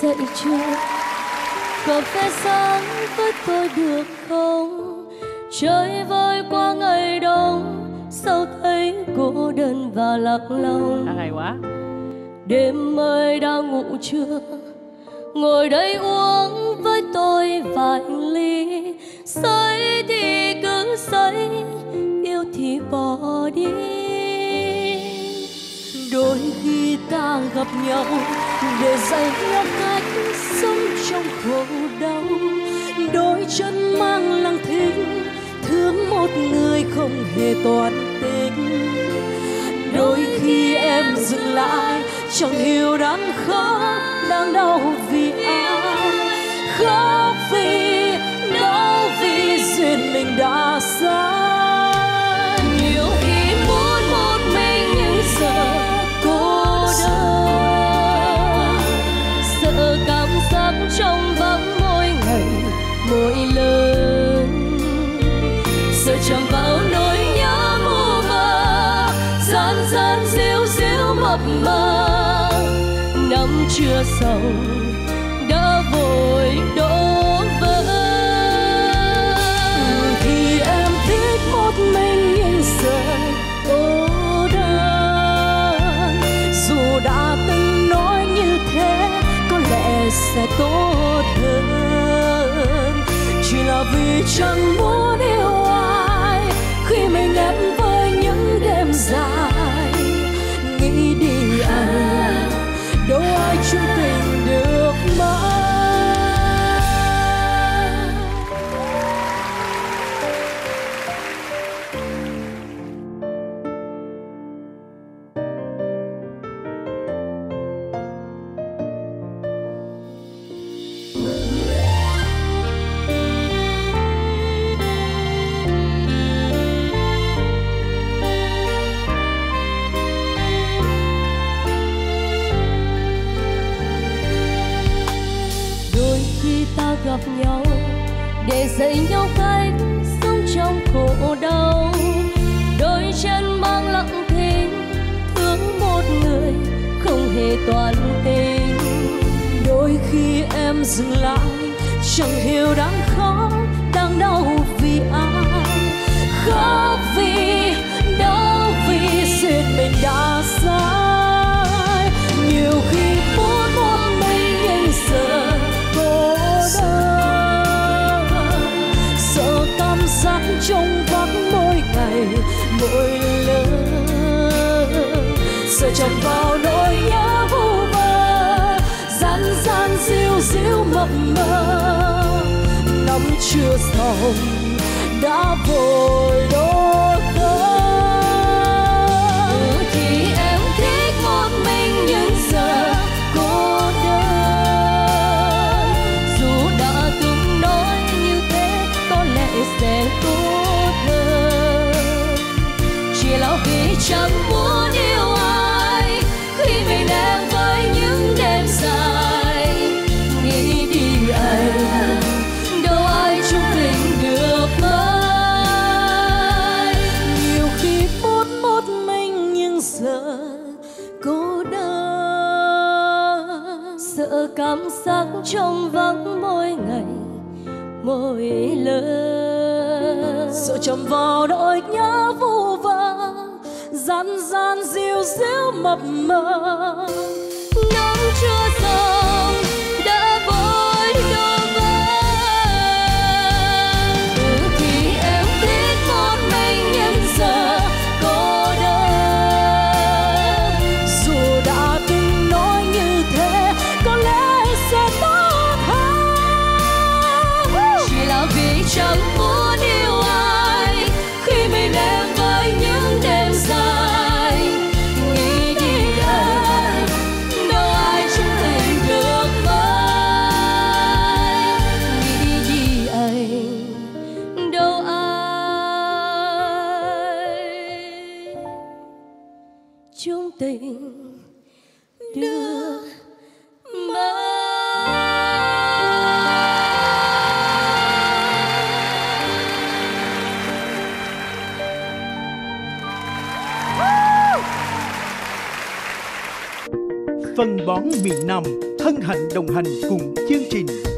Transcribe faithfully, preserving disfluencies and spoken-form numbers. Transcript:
dậy chưa? Cà phê sáng với tôi được không? Trời vơi qua ngày đông, sao thấy cô đơn và lạc lòng. Hay quá. Đêm ơi đang ngủ chưa? Ngồi đây uống với tôi vài ly. Say thì cứ say, yêu thì bỏ đi. Đôi khi ta gặp nhau để dạy nhau cách sống trong khổ đau. Đôi chân mang lặng thinh, thương một người không hề toan tính. Đôi khi em dừng lại, chẳng hiểu đang khóc, đang đau vì ai. Khóc vì, đau vì duyên mình đã xa. Nhiều khi muốn một mình nhưng giờ cô đơn. Sợ cảm giác trong vắng mỗi ngày, mỗi lần. Sợ chạm vào nỗi nhớ mù mờ, gian gian díu díu mập mờ. Năm chưa xong đã vội đổ vỡ. Thì em thích một mình nhưng giờ cô đơn. Dù đã từng nói như thế, có lẽ sẽ tốt hơn. Chỉ là vì chẳng muốn yêu ai khi mình em với những đêm dài. Nghĩ đi anh, đâu ai chung tình được mãi. Gặp nhau để dạy nhau cách sống trong khổ đau. Đôi chân mang lặng thinh, thương một người không hề toan tình. Đôi khi em dừng lại, chẳng hiểu đang khóc, đang đau vì ai. Khóc vì, đau vì duyên mình đã sai. Nhiều khi muốn một mình nhưng giờ cô sợ cảm giác trong vắng mỗi ngày, mỗi lần. Sợ chạm vào nỗi nhớ vu vơ, gian gian díu díu mập mờ. Năm chưa xong đã vội đổ vỡ. Thì em thích một mình nhưng giờ cô đơn. Dù đã từng nói như thế, có lẽ sẽ tốt hơn. Chỉ là vì chẳng muốn yêu ai khi mình em với những đêm dài. Nghĩ đi anh, đâu ai chung tình được mãi. Nhiều khi muốn một mình nhưng giờ cô đơn. Sợ cảm giác trong vắng mỗi ngày, mỗi lần. Sợ chạm vào nỗi nhớ vu vơ, gian gian díu díu mập mờ. Năm chưa xong đã vội đổ vỡ. Ừ thì em thích một mình nhưng giờ cô đơn. Dù đã từng nói như thế, có lẽ sẽ tốt hơn. Chỉ là vì chẳng muốn yêu ai khi mình em với những đêm dài. Nghĩ đi anh, đâu ai chung tình được mãi. Nghĩ đi anh, đâu ai chung tình được mãi. Phân bón miền Nam hân hạnh đồng hành cùng chương trình.